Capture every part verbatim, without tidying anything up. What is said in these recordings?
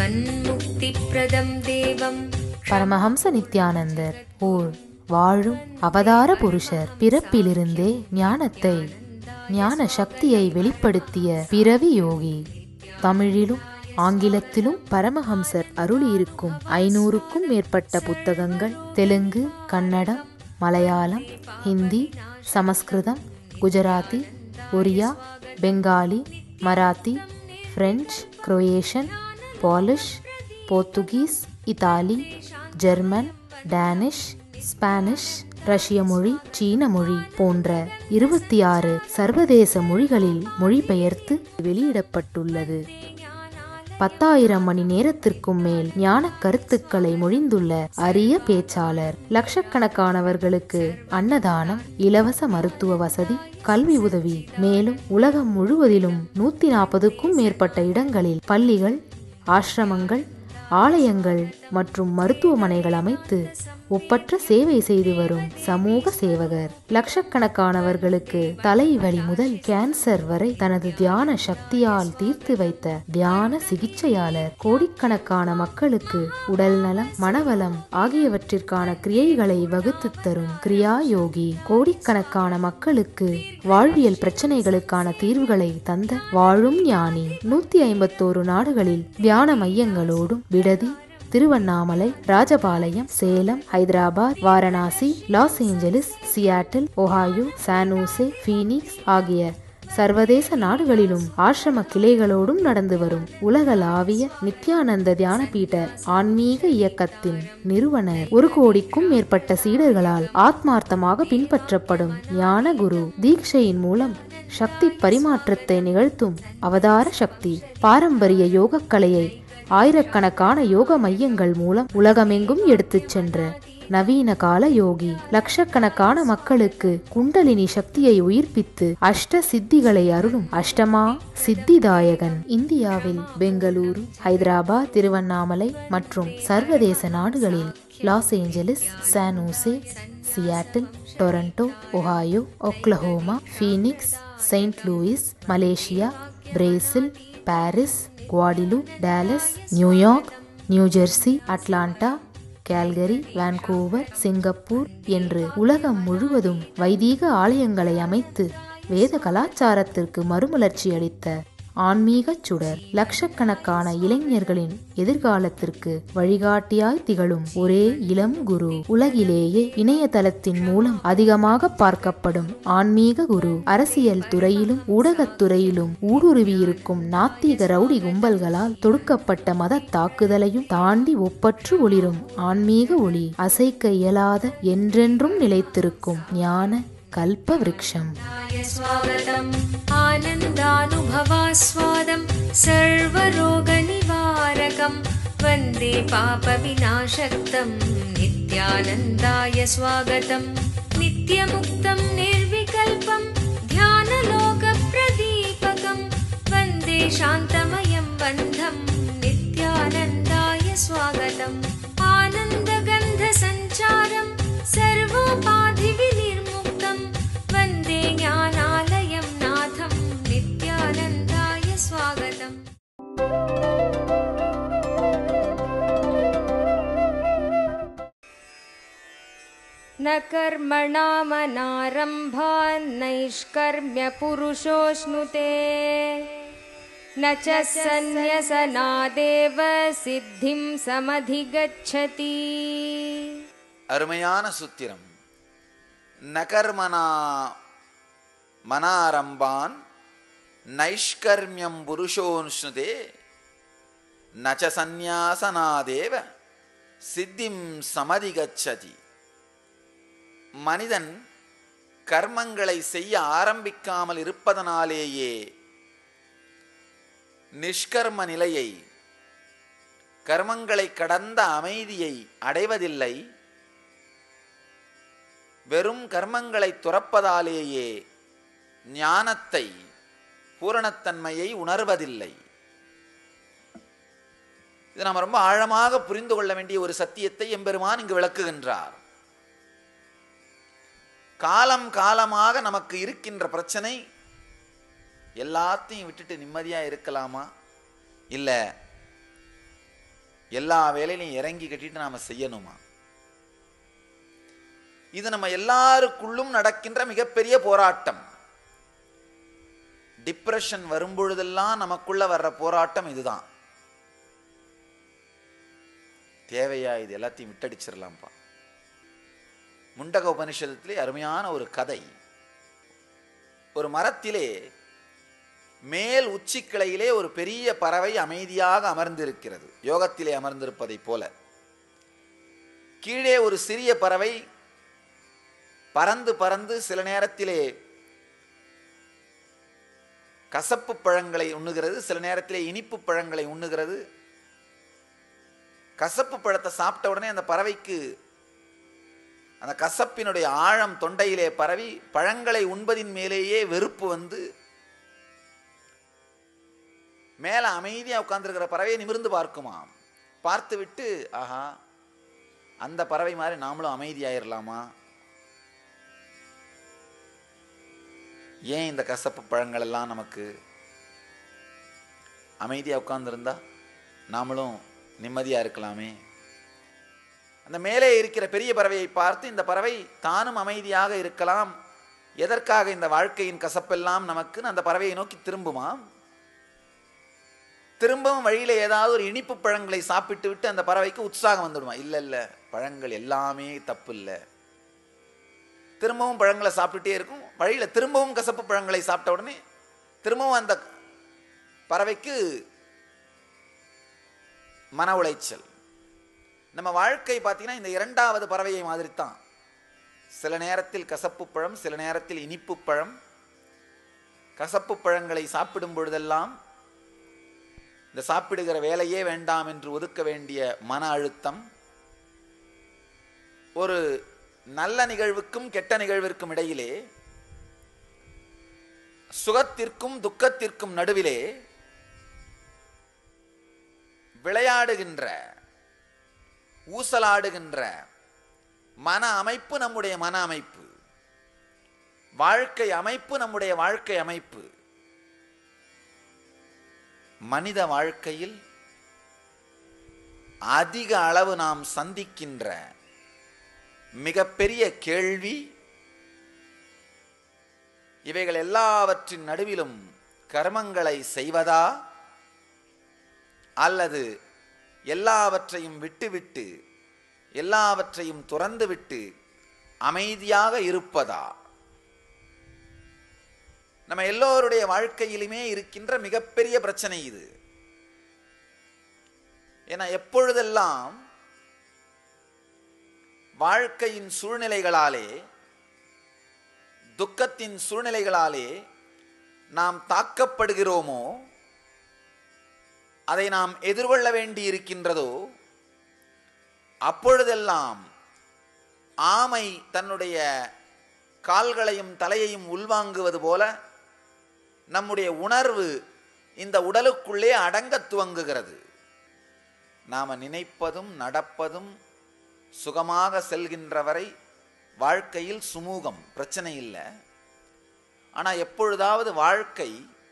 ஜீவன்முக்திப்ரதம் தேவம். பரமஹம்ச நித்யானந்தர் ஓர் வாழும் அவதார புருஷர். பிறப்பிலிருந்தே ஞானத்தை ஞான சக்தியை வெளிப்படுத்திய பிறவி யோகி. தமிழிலும் ஆங்கிலத்திலும் பரமஹம்சர் அருளியிருக்கும் ஐநூறுக்கும் மேற்பட்ட புத்தகங்கள் Telugu, Kannada, Malayalam, Hindi, Sanskrit, Gujarati, Oriya, Bengali, Marathi, French, Croatian, Polish, Portuguese, Italy, German, Danish, Spanish, ரஷ்ய மொழி, சீன மொழி போன்ற இருபத்தி ஆறு சர்வதேச மொழிகளில் மொழிபெயர்த்து வெளியிடப்பட்டுள்ளது. பத்தாயிரம் மணி நேரத்திற்கும் மேல் ஞான கருத்துக்களை மொழிந்துள்ள அரிய பேச்சாளர். லட்சக்கணக்கானவர்களுக்கு அன்னதானம், இலவச மருத்துவ வசதி, கல்வி உதவி, மேலும் உலகம் முழுவதிலும் நூத்தி நாற்பதுக்கும் மேற்பட்ட இடங்களில் பள்ளிகள், ஆசிரமங்கள், ஆலயங்கள் மற்றும் மருத்துவமனைகள் அமைத்து ஒப்பற்ற சேவை செய்து வரும் சமூக சேவகர். லட்சக்கணக்கானவர்களுக்கு தலைவலி முதல் கேன்சர் வரை தனது தியான சக்தியால் தீர்த்து வைத்த தியான சிகிச்சையாளர். கோடிக்கணக்கான மக்களுக்கு உடல் நலம், மனவளம் ஆகியவற்றிற்கான கிரியைகளை வகுத்து தரும் கிரியா யோகி. கோடிக்கணக்கான மக்களுக்கு வாழ்வியல் பிரச்சனைகளுக்கான தீர்வுகளை தந்த வாழும் ஞானி. நூத்தி ஐம்பத்தோரு நாடுகளில் தியான மையங்களோடும் Bidadi, Tiruvannamalai, Rajapalayam, Salem, Hyderabad, Varanasi, Los Angeles, Seattle, Ohio, San Jose, Phoenix ஆகிய சர்வதேச நாடுகளிலும் ஆசிரம கிளைகளோடும் நடந்து வரும் உலகளாவிய நித்யானந்த தியானபீட ஆன்மீக இயக்கத்தின் நிறுவனர். ஒரு கோடிக்கும் மேற்பட்ட சீடர்களால் ஆத்மார்த்தமாக பின்பற்றப்படும் ஞான குரு. தீட்சையின் மூலம் சக்தி பரிமாற்றத்தை நிகழ்த்தும் அவதார சக்தி. பாரம்பரிய யோகக்கலையை ஆயிரக்கணக்கான யோக மையங்கள் மூலம் உலகமெங்கும் எடுத்துச் சென்ற நவீன கால யோகி. லட்சக்கணக்கான மக்களுக்கு குண்டலினி சக்தியை உயிர்ப்பித்து அஷ்ட சித்திகளை அருளும் அஷ்டமா சித்திதாயகன். இந்தியாவில் பெங்களூரு, ஹைதராபாத், திருவண்ணாமலை மற்றும் சர்வதேச நாடுகளில் Los Angeles, San Jose, Seattle, Toronto, Ohio, Oklahoma, Phoenix, Saint Louis, Malaysia, Brazil, Paris, Guadeloupe, Dallas, New York, New Jersey, Atlanta, Calgary, Vancouver, Singapore என்று உலகம் முழுவதும் வைதீக ஆலயங்களை அமைத்து வேத கலாச்சாரத்திற்கு மறுமலர்ச்சி அளித்த ஆன்மீக சுடர். லட்சக்கணக்கான இளைஞர்களின் எதிர்காலத்திற்கு வழிகாட்டியாய் திகழும் ஒரே இளம் குரு. உலகிலேயே இணையதளத்தின் மூலம் அதிகமாக பார்க்கப்படும் ஆன்மீக குரு. அரசியல் துறையிலும் ஊடகத்துறையிலும் ஊடுருவியிருக்கும் நாத்திக ரவுடி கும்பல்களால் தொடுக்கப்பட்ட மத தாக்குதலையும் தாண்டி ஒப்பற்று ஒளிரும் ஆன்மீக ஒளி. அசைக்க இயலாத என்றென்றும் நிலைத்திருக்கும் ஞான கல்ப விருக்ஷம். ஸ்வாகதம் ஆனந்தானுபவாஸ்வாதம் சர்வரோக நிவாரகம் வந்தே பாப விநாசக்தம் நித்யானந்தாய ஸ்வாகதம். நித்யமுக்தம் நிர்விகல்பம் தியானலோக பிரதீபகம் வந்தே சாந்தமயம் பந்தம் நித்யானந்தாய ஸ்வாகதம். ஆனந்தகந்த சஞ்சாரம் சர்வோபாதி விநிர்முக்தம் வந்தே ஞானாலயம் நாதம் நித்யானந்தாய ஸ்வாகதம். ந கர்மணாமனாரம்பான் நைஷ்கர்ம்ய புருஷோஸ்னுதே ந ச சந்நியசனாதேவ சித்திம் சமதிகச்சதி. அருமையான சூத்திரம். நகர்மனா மனாரம்பான் நைஷ்கர்மியம் புருஷோன்ஸ்னுதே நச்ச சந்நியாசனாதேவ சித்திம் சமதிகச்சதி. மனிதன் கர்மங்களை செய்ய ஆரம்பிக்காமல் இருப்பதனாலேயே நிஷ்கர்ம நிலையை, கர்மங்களை கடந்த அமைதியை அடைவதில்லை. வெறும் கர்மங்களை துறப்பதாலேயே ஞானத்தை, பூரணத்தன்மையை உணர்வதில்லை. இது நாம் ரொம்ப ஆழமாக புரிந்து கொள்ள வேண்டிய ஒரு சத்தியத்தை எம்பெருமான் இங்கு விளக்குகின்றார். காலம் காலமாக நமக்கு இருக்கின்ற பிரச்சனை, எல்லாத்தையும் விட்டுட்டு நிம்மதியாக இருக்கலாமா, இல்லை எல்லா வேலையிலையும் இறங்கி கட்டிட்டு நாம செய்யணுமா? இது நம்ம எல்லாருக்குள்ளும் நடக்கின்ற மிகப்பெரிய போராட்டம். டிப்ரெஷன் வரும்பொழுதெல்லாம் நமக்குள்ள வர்ற போராட்டம் இதுதான். தேவையா? இது எல்லாத்தையும் விட்டடிச்சிடலாம்ப்பா. முண்டக உபனிஷத்திலே அருமையான ஒரு கதை. ஒரு மரத்திலே மேல் உச்சி கிளையிலே ஒரு பெரிய பறவை அமைதியாக அமர்ந்திருக்கிறது, யோகத்திலே அமர்ந்திருப்பதை போல. கீழே ஒரு சிறிய பறவை பறந்து பறந்து சில நேரத்திலே கசப்பு பழங்களை உண்ணுகிறது, சில நேரத்திலே இனிப்பு பழங்களை உண்ணுகிறது. கசப்பு பழத்தை சாப்பிட்ட உடனே அந்த பறவைக்கு அந்த கசப்பினுடைய ஆழம் தொண்டையிலே பரவி பழங்களை உண்பதின் மேலேயே வெறுப்பு வந்து மேல அமைதியா உட்கார்ந்துருக்கிற பறவையை நிமிர்ந்து பார்க்குமாம். பார்த்து விட்டு, ஆஹா, அந்த பறவை மாதிரி நாமளும் அமைதியாயிரலாமா? ஏன் இந்த கசப்பு பழங்கள் எல்லாம் நமக்கு? அமைதியா உட்கார்ந்துருந்தா நாமளும் நிம்மதியா இருக்கலாமே. அந்த மேலே இருக்கிற பெரிய பறவையை பார்த்து இந்த பறவை தானும் அமைதியாக இருக்கலாம், எதற்காக இந்த வாழ்க்கையின் கசப்பெல்லாம் நமக்கு? அந்த பறவையை நோக்கி திரும்புமாம். திரும்பவும் வழியில ஏதாவது ஒரு இனிப்பு பழங்களை சாப்பிட்டு விட்டு அந்த பறவைக்கு உற்சாகம் வந்துடுமா? இல்ல இல்ல, பழங்கள் எல்லாமே தப்பு இல்லை. திரும்பவும் பழங்களை சாப்பிட்டுட்டே இருக்கும். வழியில திரும்பவும் கசப்பு பழங்களை சாப்பிட்ட உடனே திரும்பவும் அந்த பறவைக்கு மன உளைச்சல். நம்ம வாழ்க்கை பார்த்தீங்கன்னா இந்த இரண்டாவது பறவையை மாதிரி தான். சில நேரத்தில் கசப்பு பழம், சில நேரத்தில் இனிப்பு பழம். கசப்பு பழங்களை சாப்பிடும் பொழுதெல்லாம் இந்த சாப்பிடுகிற வேலையே வேண்டாம் என்று ஒதுக்க வேண்டிய மன அழுத்தம். ஒரு நல்ல நிகழ்வுக்கும் கெட்ட நிகழ்விற்கும் இடையிலே, சுகத்திற்கும் துக்கத்திற்கும் நடுவிலே விளையாடுகின்ற, ஊசலாடுகின்ற மன அமைப்பு நம்முடைய மன அமைப்பு. வாழ்க்கை அமைப்பு நம்முடைய வாழ்க்கை அமைப்பு. மனித வாழ்க்கையில் அதிக அளவு நாம் சந்திக்கின்ற மிகப்பெரிய கேள்வி, இவைகள் எல்லாவற்றின் நடுவிலும் கர்மங்களை செய்வதா அல்லது எல்லாவற்றையும் விட்டுவிட்டு எல்லாவற்றையும் துறந்துவிட்டு அமைதியாக இருப்பதா? நம்ம எல்லோருடைய வாழ்க்கையிலுமே இருக்கின்ற மிகப்பெரிய பிரச்சனை இது. ஏன்னா எப்பொழுதெல்லாம் வாழ்க்கையின் சூழ்நிலைகளாலே, துக்கத்தின் சூழ்நிலைகளாலே நாம் தாக்கப்படுகிறோமோ, அதை நாம் எதிர்கொள்ள வேண்டி இருக்கின்றதோ, அப்பொழுதெல்லாம் ஆமை தன்னுடைய கால்களையும் தலையையும் உள்வாங்குவது போல நம்முடைய உணர்வு இந்த உடலுக்குள்ளே அடங்க துவங்குகிறது. நாம நினைப்பதும் நடப்பதும் சுகமாக செல்கின்ற வரை வாழ்க்கையில் சுமூகம், பிரச்சனை இல்லை. ஆனா எப்பொழுதாவது வாழ்க்கை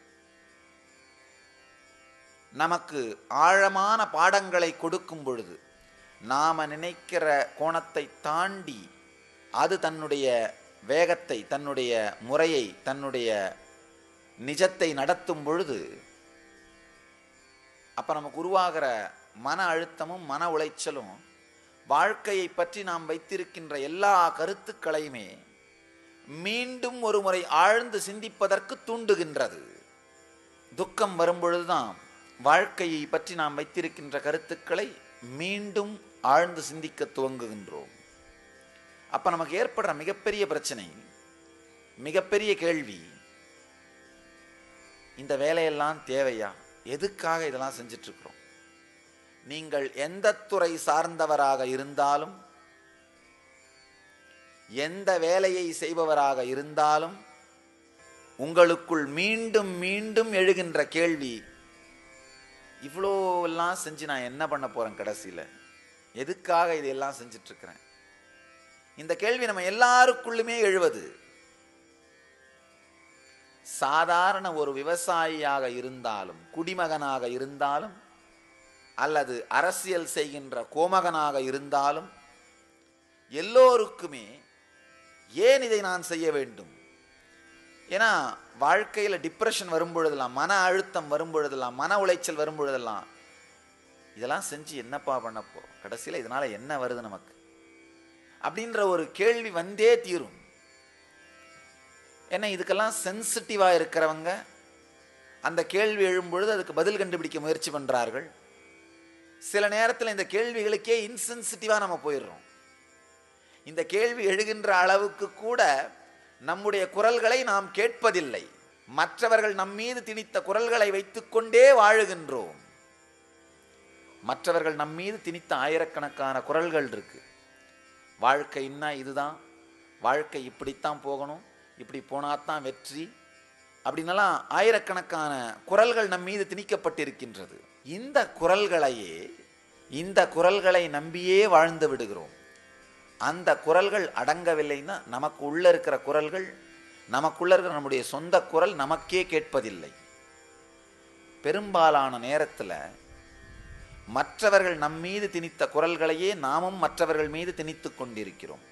நமக்கு ஆழமான பாடங்களை கொடுக்கும் பொழுது, நாம நினைக்கிற கோணத்தை தாண்டி அது தன்னுடைய வேகத்தை, தன்னுடைய முறையை, தன்னுடைய நிஜத்தை நடத்தும் பொழுது, அப்ப நமக்கு உருவாகிற மன அழுத்தமும் மன உளைச்சலும் வாழ்க்கையை பற்றி நாம் வைத்திருக்கின்ற எல்லா கருத்துக்களையுமே மீண்டும் ஒரு முறை ஆழ்ந்து சிந்திப்பதற்கு தூண்டுகின்றது. துக்கம் வரும்பொழுதுதான் வாழ்க்கையை பற்றி நாம் வைத்திருக்கின்ற கருத்துக்களை மீண்டும் ஆழ்ந்து சிந்திக்க துவங்குகின்றோம். அப்ப நமக்கு ஏற்படுற மிகப்பெரிய பிரச்சனை, மிகப்பெரிய கேள்வி, இந்த வேலையெல்லாம் தேவையா? எதுக்காக இதெல்லாம் செஞ்சிட்டு இருக்கிறோம்? நீங்கள் எந்த துறை சார்ந்தவராக இருந்தாலும், எந்த வேலையை செய்பவராக இருந்தாலும், உங்களுக்குள் மீண்டும் மீண்டும் எழுகின்ற கேள்வி, இவ்வளோ எல்லாம் செஞ்சு நான் என்ன பண்ண போறேன்? கடைசியில் எதுக்காக இதெல்லாம் செஞ்சிட்டு இருக்கிறேன்? இந்த கேள்வி நம்ம எல்லாருக்குள்ளுமே எழுவது. சாதாரண ஒரு விவசாயியாக இருந்தாலும், குடிமகனாக இருந்தாலும், அல்லது அரசியல் செய்கின்ற கோமகனாக இருந்தாலும் எல்லோருக்குமே ஏன் இதை நான் செய்ய வேண்டும்? ஏன்னா வாழ்க்கையில் டிப்ரெஷன் வரும்பொழுதெல்லாம், மன அழுத்தம் வரும்பொழுதெல்லாம், மன உளைச்சல் வரும்பொழுதெல்லாம் இதெல்லாம் செஞ்சு என்னப்பா பண்ண போகிறோம், கடைசியில் இதனால் என்ன வருது நமக்கு அப்படின்ற ஒரு கேள்வி வந்தே தீரும். ஏன்னா இதுக்கெல்லாம் சென்சிட்டிவாக இருக்கிறவங்க அந்த கேள்வி எழும்பொழுது அதுக்கு பதில் கண்டுபிடிக்க முயற்சி பண்ணுறார்கள். சில நேரத்தில் இந்த கேள்விகளுக்கே இன்சென்சிட்டிவாக நம்ம போயிடுறோம். இந்த கேள்வி எழுகின்ற அளவுக்கு கூட நம்முடைய குரல்களை நாம் கேட்பதில்லை. மற்றவர்கள் நம் மீது திணித்த குரல்களை வைத்துக்கொண்டே வாழுகின்றோம். மற்றவர்கள் நம் மீது திணித்த ஆயிரக்கணக்கான குரல்கள் இருக்கு. வாழ்க்கைன்னா இதுதான், வாழ்க்கை இப்படித்தான் போகணும், இப்படி போனாத்தான் வெற்றி அப்படின்னலாம் ஆயிரக்கணக்கான குரல்கள் நம் மீது திணிக்கப்பட்டிருக்கின்றது. இந்த குரல்களையே இந்த குரல்களை நம்பியே வாழ்ந்து விடுகிறோம். அந்த குரல்கள் அடங்கவில்லைன்னா நமக்கு உள்ள இருக்கிற குரல்கள், நமக்குள்ள இருக்கிற நம்முடைய சொந்த குரல் நமக்கே கேட்பதில்லை. பெரும்பாலான நேரத்தில் மற்றவர்கள் நம் மீது திணித்த குரல்களையே நாமும் மற்றவர்கள் மீது திணித்து கொண்டிருக்கிறோம்.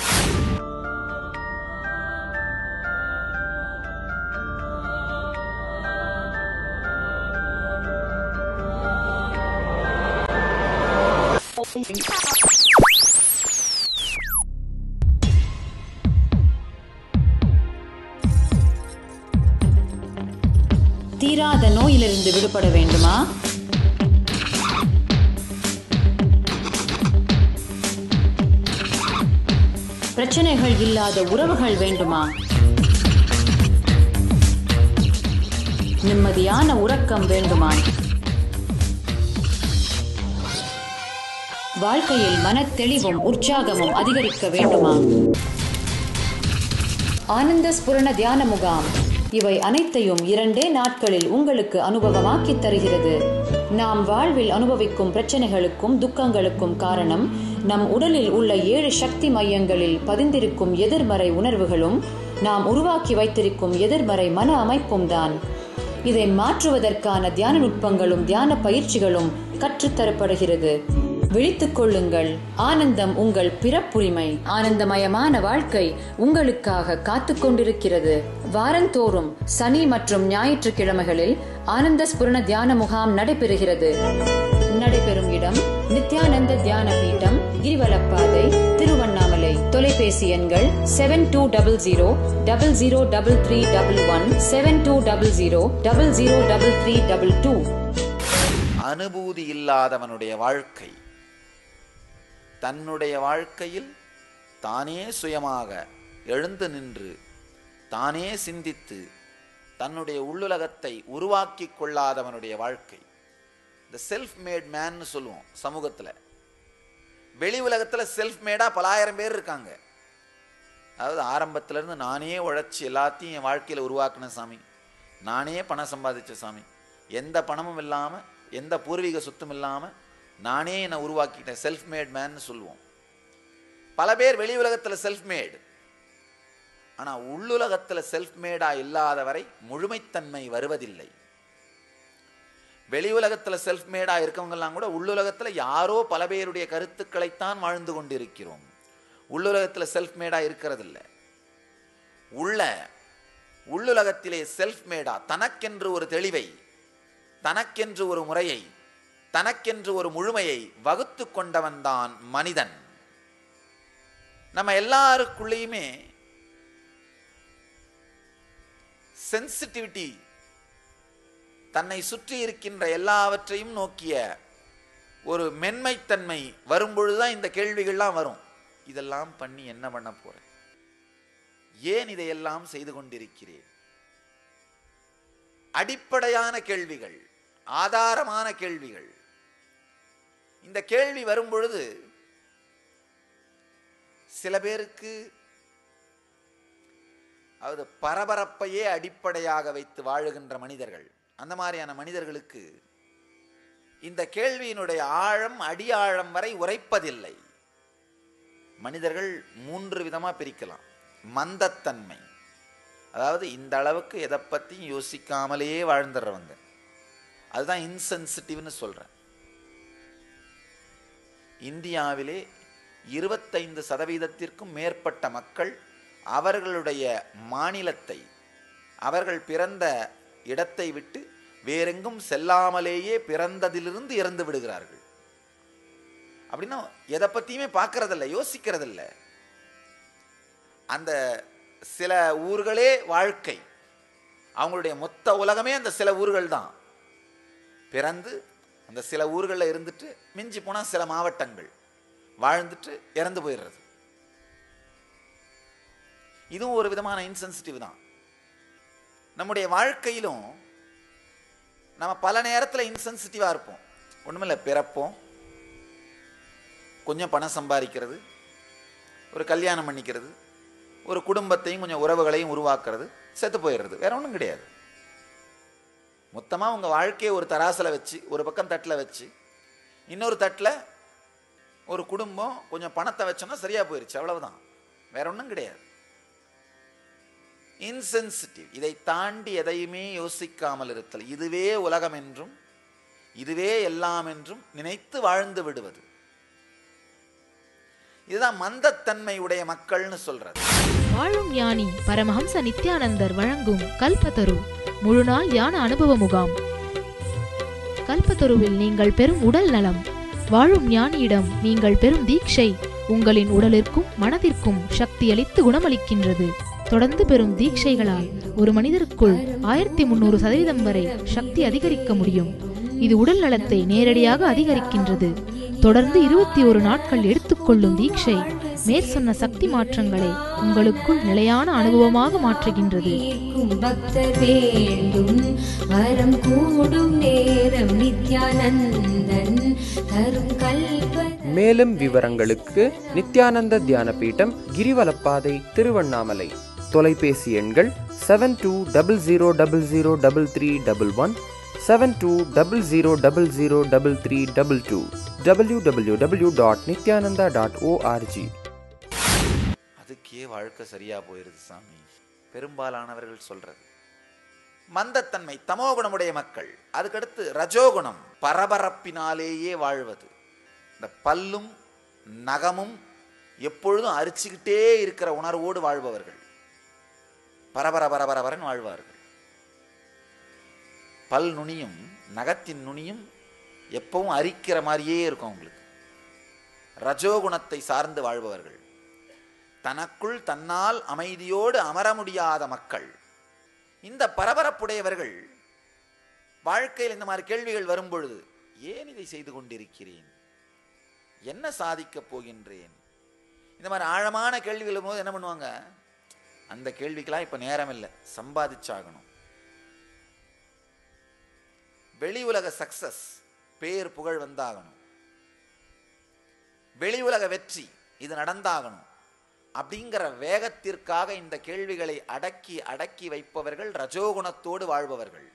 தீராத நோயிலிருந்து விடுபட வேண்டுமா? பிரச்சனைகள் இல்லாத உறவுகள் வேண்டுமா? நிம்மதியான உறக்கம் வேண்டுமா? வாழ்க்கையில் மனத்தெளிவும் உற்சாகமும் அதிகரிக்க வேண்டுமா? ஆனந்த ஸ்புரண தியான முகாம் இவை அனைத்தையும் இரண்டே நாட்களில் உங்களுக்கு அனுபவமாக்கி தருகிறது. நாம் வாழ்வில் அனுபவிக்கும் பிரச்சனைகளுக்கும் துக்கங்களுக்கும் காரணம் நம் உடலில் உள்ள ஏழு சக்தி மையங்களில் பதிந்திருக்கும் எதிர்மறை உணர்வுகளும் நாம் உருவாக்கி வைத்திருக்கும் எதிர்மறை மன அமைப்பும் தான். இதை மாற்றுவதற்கான தியான நுட்பங்களும் தியான பயிற்சிகளும் கற்றுத்தரப்படுகிறது. விழித்துக் கொள்ளுங்கள். ஆனந்தம் உங்கள் பிறப்புரிமை. ஆனந்தமயமான வாழ்க்கை உங்களுக்காக காத்து கொண்டிருக்கிறது. வாரந்தோறும் சனி மற்றும் ஞாயிற்றுக்கிழமைகளில் ஆனந்த ஸ்புரண தியான முகாம் நடைபெறுகிறது. நடைபெறும் இடம் நித்யானந்த தியான பீட்டம், கிரிவலப்பாதை, திருவண்ணாமலை. தொலைபேசி எண்கள் seven two double zero double zero double three double one, seven two double zero double zero double three double two. அனுபூதி இல்லாதவனுடைய வாழ்க்கை தன்னுடைய வாழ்க்கையில் தானே சுயமாக எழுந்து நின்று தானே சிந்தித்து தன்னுடைய உள்ளுலகத்தை உருவாக்கி கொள்ளாதவனுடைய வாழ்க்கை. இந்த செல்ஃப் மேட் மேன்னு சொல்லுவோம் சமூகத்தில். வெளி உலகத்தில் செல்ஃப் மேடாக பலாயிரம் பேர் இருக்காங்க. அதாவது ஆரம்பத்திலேருந்து நானே உழைச்சி எல்லாத்தையும் என் வாழ்க்கையில் உருவாக்கின சாமி, நானே பணம் சம்பாதிச்ச சாமி, எந்த பணமும் இல்லாமல் எந்த பூர்வீக சொத்தும் இல்லாமல் நானே என்னை உருவாக்கிட்டேன், செல்ஃப் மேட் மேன்னு சொல்லுவோம். பல பேர் வெளி உலகத்தில் செல்ஃப் மேடு, ஆனால் உள்ளுலகத்தில் செல்ஃப் மேடாக இல்லாதவரை முழுமைத்தன்மை வருவதில்லை. வெளி உலகத்தில் செல்ஃப் மேடாக இருக்கவங்கெல்லாம் கூட உள்ளுலகத்தில் யாரோ பல பேருடைய கருத்துக்களைத்தான் வாழ்ந்து கொண்டிருக்கிறோம். உள்ளுலகத்தில் செல்ஃப் மேடாக இருக்கிறதில்ல. உள்ள உள்ளுலகத்திலே செல்ஃப் மேடா தனக்கென்று ஒரு தெளிவை, தனக்கென்று ஒரு முறையை, தனக்கென்று ஒரு முழுமையை வகுத்து கொண்டவன் தான் மனிதன். நம்ம எல்லாருக்குள்ளேயுமே சென்சிட்டிவிட்டி, தன்னை சுற்றி இருக்கின்ற எல்லாவற்றையும் நோக்கிய ஒரு மென்மைத்தன்மை வரும்பொழுதுதான் இந்த கேள்விகள்லாம் வரும். இதெல்லாம் பண்ணி என்ன பண்ண போறேன், ஏன் இதையெல்லாம் செய்து கொண்டிருக்கிறேன்? அடிப்படையான கேள்விகள், ஆதாரமான கேள்விகள். இந்த கேள்வி வரும்பொழுது சில பேருக்கு அதாவது பரபரப்பையே அடிப்படையாக வைத்து வாழுகின்ற மனிதர்கள், அந்த மாதிரியான மனிதர்களுக்கு இந்த கேள்வியினுடைய ஆழம் அடியாழம் வரை உரைப்பதில்லை. மனிதர்கள் மூன்று விதமா பிரிக்கலாம். மந்தத்தன்மை, அதாவது இந்த அளவுக்கு எதை பற்றியும் யோசிக்காமலேயே வாழ்ந்துடுறவங்க, அதுதான் இன்சென்சிட்டிவ்னு சொல்கிறேன். இந்தியாவிலே இருபத்தைந்து சதவீதத்திற்கும் மேற்பட்ட மக்கள் அவர்களுடைய மாநிலத்தை, அவர்கள் பிறந்த இடத்தை விட்டு வேறெங்கும் செல்லாமலேயே பிறந்ததிலிருந்து இறந்து விடுகிறார்கள். அப்படின்னா எதை பற்றியுமே பார்க்கறதில்ல, யோசிக்கிறதில்ல. அந்த சில ஊர்களே வாழ்க்கை, அவங்களுடைய மொத்த உலகமே அந்த சில ஊர்கள் தான். பிறந்து அந்த சில ஊர்களில் இருந்துட்டு மிஞ்சி போனால் சில மாவட்டங்கள் வாழ்ந்துட்டு இறந்து போயிடுறது. இதுவும் ஒரு விதமான இன்சென்சிட்டிவ் தான். நம்முடைய வாழ்க்கையிலும் நம்ம பல நேரத்தில் இன்சென்சிட்டிவாக இருப்போம். ஒன்றுமில்லை, பிறப்போம், கொஞ்சம் பணம் சம்பாதிக்கிறது, ஒரு கல்யாணம் பண்ணிக்கிறது, ஒரு குடும்பத்தையும் கொஞ்சம் உறவுகளையும் உருவாக்குறது, செத்து போயிடுறது, வேற ஒன்றும் கிடையாது. மொத்தமாக உங்கள் வாழ்க்கையை ஒரு தராசில் வச்சு, ஒரு பக்கம் தட்டில் வச்சு, இன்னொரு தட்டில் ஒரு குடும்பம் கொஞ்சம் பணத்தை வச்சோன்னா சரியாக போயிடுச்சு, அவ்வளவுதான், வேற ஒன்றும் கிடையாது. இன்சென்சிட்டிவ். இதை தாண்டி எதையுமே யோசிக்காமல் இருத்தல், இதுவே உலகம் என்றும் இதுவே எல்லாம் என்றும் நினைத்து வாழ்ந்து விடுவது, இதுதான் மந்தத்தன்மை உடைய மக்கள்னு சொல்றது. வாழும் ஞானி பரமஹம்ச நித்யானந்தர் வழங்கும் கல்பத்தரு முழுநாள் தியான அனுபவ முகாம். கல்பத்தருவில் நீங்கள் பெறும் உடல் நலம், வாழும் ஞானியிடம் நீங்கள் பெறும் தீட்சை உங்களின் உடலிற்கும் மனதிற்கும் சக்தியளித்து குணமளிக்கின்றது. தொடர்ந்து பெறும் தீட்சைகளால் ஒரு மனிதருக்குள் ஆயிரத்தி முன்னூறு சதவீதம் வரை சக்தி அதிகரிக்க முடியும். இது உடல் நலத்தை நேரடியாக அதிகரிக்கின்றது. தொடர்ந்து இருபத்தி ஒரு நாட்கள் எடுத்துக்கொள்ளும் தீட்சை மேற்சொன்ன சக்தி மாற்றங்களை உங்களுக்குள் நிலையான அனுபவமாக மாற்றுகின்றது. பக்தர் வேண்டும் வரம் கூடும் நேரம் நித்யானந்தன் தரும் கல்ப. மேலும் விவரங்களுக்கு நித்யானந்த தியான பீடம், கிரிவலப்பாதை, திருவண்ணாமலை. தொலைபேசி எண்கள் seven two double zero double zero double three double one, seven two double zero double zero double three double two, W W W dot Nithyananda dot O R G. அதுக்கே வாழ்க்கை சரியா போயிருது சாமி, பெரும்பாலானவர்கள் சொல்றது. மந்தத்தன்மை, தமோகுணமுடைய மக்கள். அதுக்கடுத்து ரஜோகுணம், பரபரப்பினாலேயே வாழ்வது. இந்த பல்லும் நகமும் எப்பொழுதும் அரிச்சுக்கிட்டே இருக்கிற உணர்வோடு வாழ்பவர்கள், பரபர பரபரன்னு வாழ்வார்கள். பல் நுனியும் நகத்தின் நுனியும் எப்பவும் அரிக்கிற மாதிரியே இருக்கும் அவங்களுக்கு. ரஜோகுணத்தை சார்ந்து வாழ்பவர்கள், தனக்குள் தன்னால் அமைதியோடு அமர முடியாத மக்கள். இந்த பரபரப்புடையவர்கள் வாழ்க்கையில் இந்த மாதிரி கேள்விகள் வரும்பொழுது, ஏன் இதை செய்து கொண்டிருக்கிறேன், என்ன சாதிக்கப் போகின்றேன், இந்த மாதிரி ஆழமான கேள்விகள் போது என்ன பண்ணுவாங்க, அந்த கேள்விக்கெல்லாம் இப்ப நேரம் இல்லை, சம்பாதிச்சாகணும். வெளி உலக சக்சஸ், பேர் புகழ் வந்தாகணும், வெளி உலக வெற்றி இது நடந்தாகணும் அப்படிங்கிற வேகத்திற்காக இந்த கேள்விகளை அடக்கி அடக்கி வைப்பவர்கள் ரஜோகுணத்தோடு வாழ்பவர்கள்.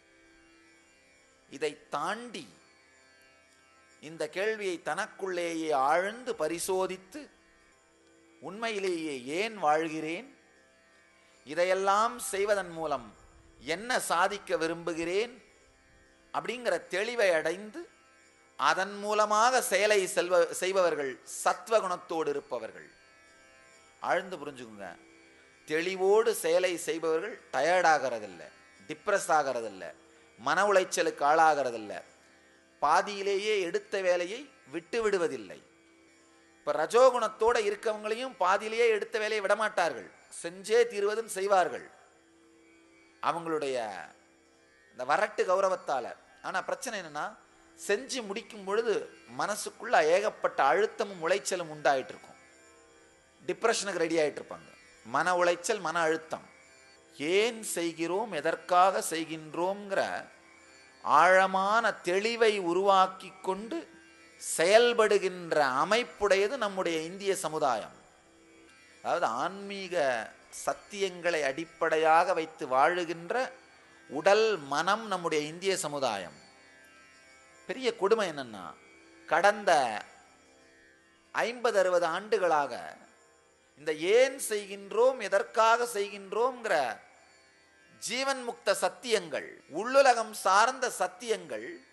இதை தாண்டி இந்த கேள்வியை தனக்குள்ளேயே ஆழ்ந்து பரிசோதித்து உண்மையிலேயே ஏன் வாழ்கிறேன், இதையெல்லாம் செய்வதன் மூலம் என்ன சாதிக்க விரும்புகிறேன் அப்படிங்கிற தெளிவை அடைந்து அதன் மூலமாக செயலை செல்வ செய்பவர்கள் சத்வகுணத்தோடு இருப்பவர்கள். ஆழ்ந்து புரிஞ்சுக்குங்க, தெளிவோடு செயலை செய்பவர்கள் டயர்டாகிறதில்லை, டிப்ரெஸ் ஆகிறதில்லை, மன உளைச்சலுக்கு ஆளாகிறதில்லை, பாதியிலேயே எடுத்த வேலையை விட்டு விடுவதில்லை. இப்போ ரஜோகுணத்தோடு இருக்கவங்களையும் பாதியிலேயே எடுத்த வேலையை விடமாட்டார்கள், செஞ்சே தீர்வதும் செய்வார்கள் அவங்களுடைய இந்த வரட்டு கௌரவத்தால். ஆனால் பிரச்சனை என்னன்னா, செஞ்சு முடிக்கும் பொழுது மனசுக்குள்ள ஏகப்பட்ட அழுத்தமும் உளைச்சலும் உண்டாயிட்டு இருக்கும், டிப்ரெஷனுக்கு ரெடி ஆகிட்டு இருப்பாங்க. மன உளைச்சல், மன அழுத்தம். ஏன் செய்கிறோம், எதற்காக செய்கின்றோங்கிற ஆழமான தெளிவை உருவாக்கி கொண்டு செயல்படுகின்ற அமைப்புடையது நம்முடைய இந்திய சமுதாயம். அதாவது ஆன்மீக சத்தியங்களை அடிப்படையாக வைத்து வாழுகின்ற உடல் மனம் நம்முடைய இந்திய சமுதாயம். பெரிய கொடுமை என்னன்னா, கடந்த ஐம்பது அறுபது ஆண்டுகளாக இந்த ஏன் செய்கின்றோம், எதற்காக செய்கின்றோம்ங்கிற ஜீவன் முக்த சத்தியங்கள், உள்ளுலகம் சார்ந்த சத்தியங்கள்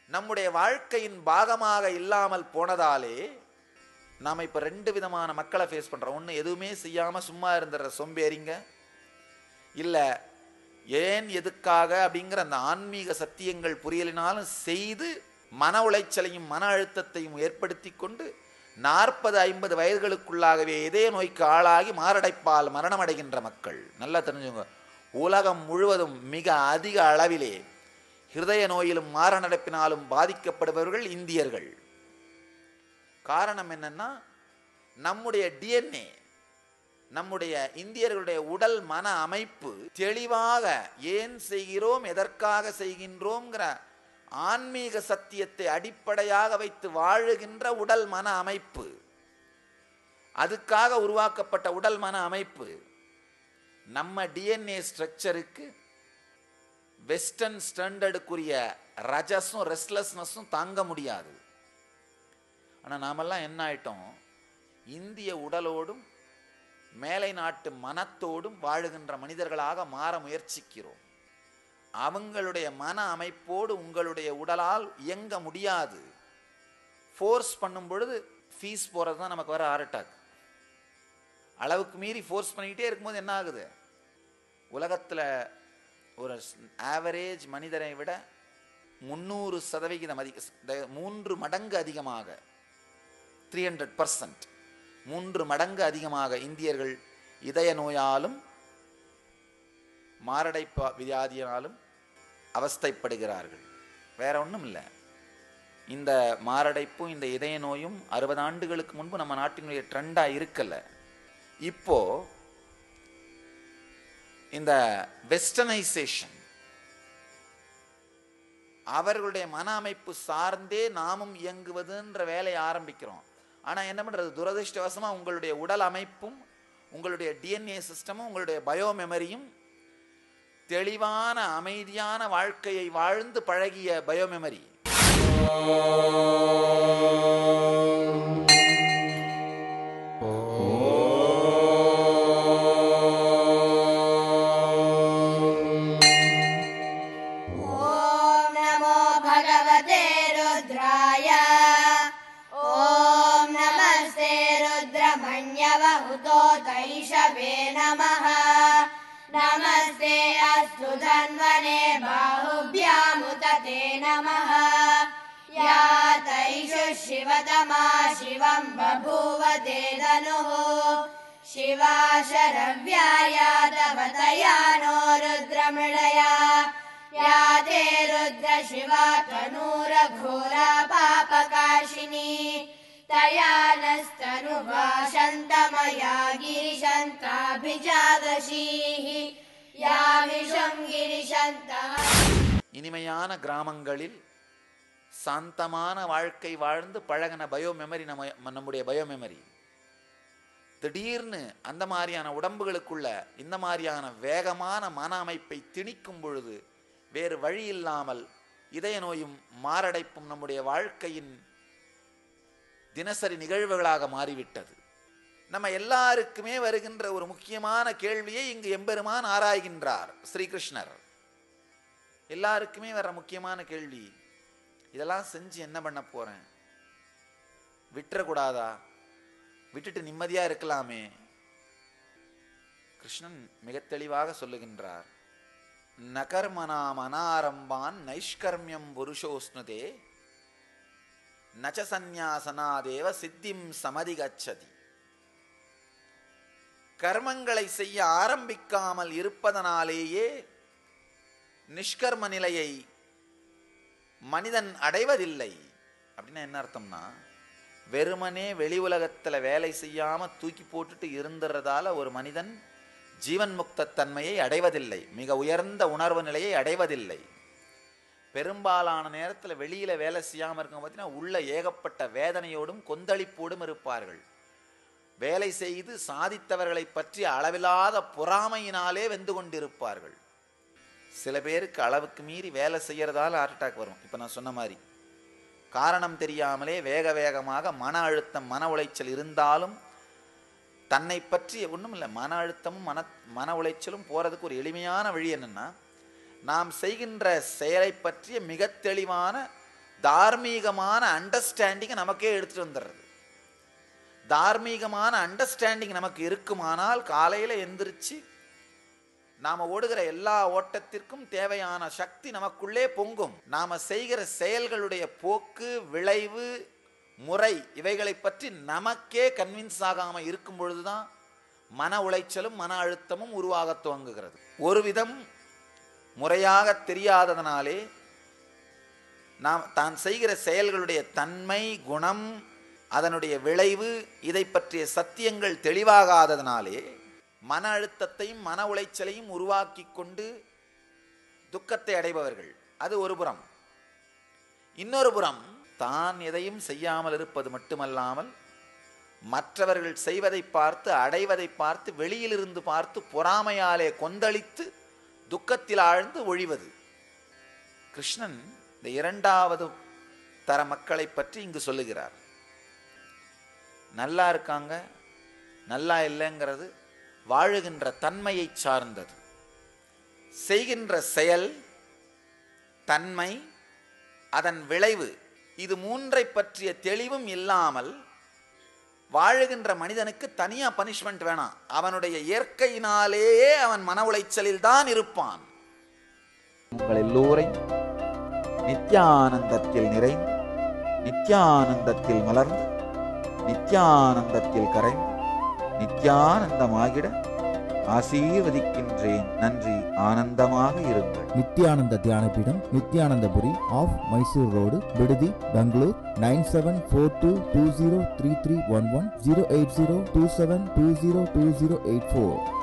நம்முடைய வாழ்க்கையின் பாகமாக இல்லாமல் போனதாலே நாம் இப்போ ரெண்டு விதமான மக்களை ஃபேஸ் பண்ணுறோம். ஒன்று, எதுவுமே செய்யாமல் சும்மா இருந்துடுற சோம்பேறிங்க. இல்லை, ஏன் எதுக்காக அப்படிங்கிற அந்த ஆன்மீக சத்தியங்கள் புரியலினாலும் செய்து மன உளைச்சலையும் மன அழுத்தத்தையும் ஏற்படுத்தி கொண்டு நாற்பது ஐம்பது வயதுகளுக்குள்ளாகவே இதய நோய்க்கு ஆளாகி மாரடைப்பால் மரணம் அடைகின்ற மக்கள். நல்லா தெரிஞ்சுங்க, உலகம் முழுவதும் மிக அதிக அளவிலே ஹிருதய நோயிலும் மாரடைப்பினாலும் பாதிக்கப்படுபவர்கள் இந்தியர்கள். காரணம் என்னன்னா, நம்முடைய டிஎன்ஏ, நம்முடைய இந்தியர்களுடைய உடல் மன அமைப்பு தெளிவாக ஏன் செய்கிறோம், எதற்காக செய்கின்றோங்கிற ஆன்மீக சத்தியத்தை அடிப்படையாக வைத்து வாழுகின்ற உடல் மன அமைப்பு, அதுக்காக உருவாக்கப்பட்ட உடல் மன அமைப்பு. நம்ம டிஎன்ஏ ஸ்ட்ரக்சருக்கு வெஸ்டர்ன் ஸ்டாண்டர்டுக்குரிய ரஜஸும் ரெஸ்ட்லெஸ்னஸும் தாங்க முடியாது. ஆனால் நாமெல்லாம் என்ன ஆயிட்டோம், இந்திய உடலோடும் மேலை நாட்டு மனத்தோடும் வாழுகின்ற மனிதர்களாக மாற முயற்சிக்கிறோம். அவங்களுடைய மன அமைப்போடு உங்களுடைய உடலால் இயங்க முடியாது. ஃபோர்ஸ் பண்ணும் பொழுது ஃபீஸ் போகிறது தான் நமக்கு வர ஹார்ட் அட்டாக். அளவுக்கு மீறி ஃபோர்ஸ் பண்ணிக்கிட்டே இருக்கும்போது என்ன ஆகுது, உலகத்தில் ஒரு ஆவரேஜ் மனிதரை விட முந்நூறு சதவிகிதம் அதிக மூன்று மடங்கு அதிகமாக த்ரீ ஹண்ட்ரட் பர்சன்ட் மூன்று மடங்கு அதிகமாக இந்தியர்கள் இதய நோயாலும் மாரடைப்பு வியாதியினாலும் அவஸ்தைப்படுகிறார்கள். வேற ஒன்றும் இல்லை. இந்த மாரடைப்பும் இந்த இதய நோயும் அறுபது ஆண்டுகளுக்கு முன்பு நம்ம நாட்டினுடைய ட்ரெண்டாக இருக்கல. இப்போ இந்த வெஸ்டர்னைசேஷன் அவர்களுடைய மன அமைப்பு சார்ந்தே நாமும் இயங்குவதுன்ற வேலையை ஆரம்பிக்கிறோம். ஆனால் என்ன பண்ணுறது, துரதிருஷ்டவசமாக உங்களுடைய உடல் அமைப்பும் உங்களுடைய டிஎன்ஏ சிஸ்டமும் உங்களுடைய பயோ மெமரியும் தெளிவான அமைதியான வாழ்க்கையை வாழ்ந்து பழகிய பயோ மெமரி नमस्ते अस्तु धन्वने बाहुभ्यामुतते नमः। या तैषु शिवतमा शिवं बभूव ते धनुः शिवा शरव्याया तव तया नो रुद्रमृडया। या ते रुद्र शिवा तनूरघोरा पापकाशिनी तया नस्तनुवा शन्तमया गिरिशन्ताभिजागशीः या विषं गिरिशन्तः। இனிமையான கிராமங்களில் சாந்தமான வாழ்க்கை வாழ்ந்து பழகின பயோ மெமரி நம்ம நம்முடைய பயோ மெமரி திடீர்னு அந்த மாதிரியான உடம்புகளுக்குள்ள இந்த மாதிரியான வேகமான மன அமைப்பை திணிக்கும் பொழுது வேறு வழி இல்லாமல் இதய நோயும் மாரடைப்பும் நம்முடைய வாழ்க்கையின் தினசரி நிகழ்வுகளாக மாறிவிட்டது. நம்ம எல்லாருக்குமே வருகின்ற ஒரு முக்கியமான கேள்வியை இங்கு எம்பெருமான் ஆராய்கின்றார் ஸ்ரீகிருஷ்ணர். எல்லாருக்குமே வர்ற முக்கியமான கேள்வி, இதெல்லாம் செஞ்சு என்ன பண்ண போறேன், விட்டுறக்கூடாதா, விட்டுட்டு நிம்மதியா இருக்கலாமே. கிருஷ்ணன் மிக தெளிவாக சொல்லுகின்றார், நகர்மனாம் அனாரம்பான் நைஷ்கர்மியம் புருஷோஸ்னுதே நச்ச சந்நியாசனாதேவ சித்திம் சமதிகச்சதி. கர்மங்களை செய்ய ஆரம்பிக்காமல் இருப்பதனாலேயே நிஷ்கர்ம நிலையை மனிதன் அடைவதில்லை. அப்படின்னா என்ன அர்த்தம்னா, வெறுமனே வெளி உலகத்துல வேலை செய்யாம தூக்கி போட்டுட்டு இருந்துறதால ஒரு மனிதன் ஜீவன் முக்த தன்மையை அடைவதில்லை, மிக உயர்ந்த உணர்வு நிலையை அடைவதில்லை. பெரும்பாலான நேரத்தில் வெளியில வேலை செய்யாமல் இருக்க பார்த்தீங்கன்னா உள்ள ஏகப்பட்ட வேதனையோடும் கொந்தளிப்போடும் இருப்பார்கள். வேலை செய்து சாதித்தவர்களை பற்றி அளவில்லாத பொறாமையினாலே வெந்து கொண்டிருப்பார்கள். சில பேருக்கு அளவுக்கு மீறி வேலை செய்யறதால ஹார்ட் அட்டாக் வரும். இப்போ நான் சொன்ன மாதிரி காரணம் தெரியாமலே வேக வேகமாக மன அழுத்தம் மன உளைச்சல் இருந்தாலும் தன்னை பற்றி ஒன்றும் இல்லை, மன அழுத்தமும் மன மன உளைச்சலும் போகிறதுக்கு ஒரு எளிமையான வழி என்னென்னா, நாம் செய்கின்ற செயலை பற்றிய மிக தெளிவான தார்மீகமான அண்டர்ஸ்டாண்டிங்கை நமக்கே எடுத்துட்டு வந்துடுறது. தார்மீகமான அண்டர்ஸ்டாண்டிங் நமக்கு இருக்குமானால் காலையில் எந்திரிச்சு நாம் ஓடுகிற எல்லா ஓட்டத்திற்கும் தேவையான சக்தி நமக்குள்ளே பொங்கும். நாம் செய்கிற செயல்களுடைய போக்கு, விளைவு, முறை இவைகளை பற்றி நமக்கே கன்வின்ஸ் ஆகாமல் இருக்கும் பொழுதுதான் மன உளைச்சலும் மன அழுத்தமும் உருவாக துவங்குகிறது. ஒரு விதம் முறையாக தெரியாததனாலே நாம் தான் செய்கிற செயல்களுடைய தன்மை, குணம், அதனுடைய விளைவு இதை பற்றிய சத்தியங்கள் தெளிவாகாததனாலே மன அழுத்தத்தையும் மன உளைச்சலையும் உருவாக்கி கொண்டு துக்கத்தை அடைபவர்கள். அது ஒரு புறம். இன்னொரு புறம் தான் எதையும் செய்யாமல் இருப்பது மட்டுமல்லாமல் மற்றவர்கள் செய்வதை பார்த்து, அடைவதை பார்த்து, வெளியிலிருந்து பார்த்து பொறாமையாலே கொந்தளித்து துக்கத்தில் ஆழ்ந்து ஒழிவது. கிருஷ்ணன் இந்த இரண்டாவது தர மக்களை பற்றி இங்கு சொல்லுகிறார். நல்லா இருக்காங்க, நல்லா இல்லைங்கிறது வாழுகின்ற தன்மையை சார்ந்தது. செய்கின்ற செயல், தன்மை, அதன் விளைவு, இது மூன்றை பற்றிய தெளிவும் இல்லாமல் வாழுகின்ற மனிதனுக்கு தனியா பனிஷ்மெண்ட் வேணாம். அவனுடைய இயற்கையினாலேயே அவன் மன உளைச்சலில் தான் இருப்பான். உங்கள் எல்லோரையும் நித்யானந்தத்தில் நிறைந்து, நித்யானந்தத்தில் மலர்ந்து, நித்யானந்தத்தில் கரைந்து, நித்யானந்தமாகிட ஆசீர்வதிக்கின்றேன். நன்றி. ஆனந்தமாக இருங்கள். Nithyananda Dhyanapeetam, Nithyanandapuri off Mysore road, Bidadi, Bangalore. Nine seven four two two zero three three one one, zero eight zero two seven two zero two zero eight four.